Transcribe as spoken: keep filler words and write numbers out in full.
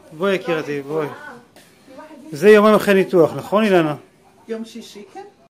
בואי יקירתי, בואי. זה יומיים אחרי ניתוח, נכון אילנה? יום שישי, כן.